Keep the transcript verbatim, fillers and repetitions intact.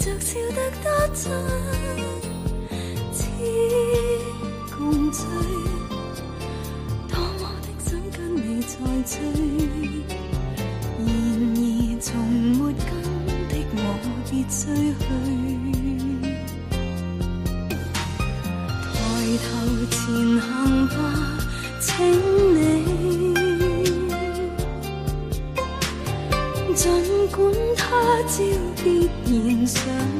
着笑得多真，似共醉，多麼的想跟你再追，然而從沒跟的我別追去。抬頭前行吧，請你，儘管他朝必然想